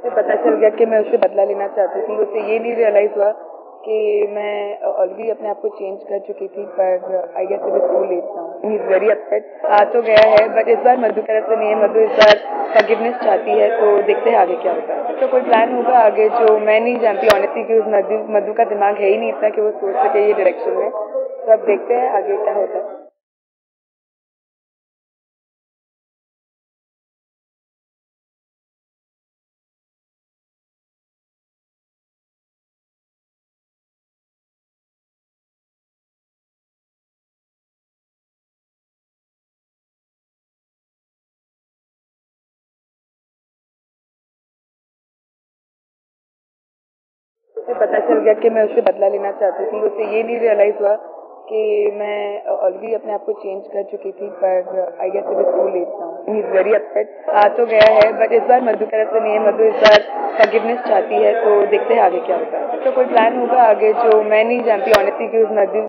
उसे पता चल गया कि मैं उससे बदला लेना चाहती थी। उसे ये नहीं रियलाइज़ हुआ कि मैं ऑलरेडी अपने आप को चेंज कर चुकी थी, पर I guess it is too late now. He is very upset. आ तो गया है, बट इस बार मधु तरफ से नहीं है। मधु इस बार फॉरगिवनेस चाहती है, तो देखते हैं आगे क्या होता है। तो कोई प्लान होगा आगे जो मैं नहीं जानती ऑनेस्टली, कि उस मधु का दिमाग है ही नहीं इतना कि वो सोच सके ये डायरेक्शन में। तो अब देखते हैं आगे क्या होता है। उसे पता चल गया कि मैं उससे बदला लेना चाहती थी। उसे ये नहीं रियलाइज़ हुआ कि मैं ऑलरेडी अपने आप को चेंज कर चुकी थी, पर I guess it is too late now. He is very upset. आ तो गया है, बट इस बार मधु तरफ से नहीं है। मधु इस बार फॉरगिवनेस चाहती है, तो देखते हैं आगे क्या होता है। तो कोई प्लान होगा आगे जो मैं नहीं जानती ऑनेस्टली, कि उस मधु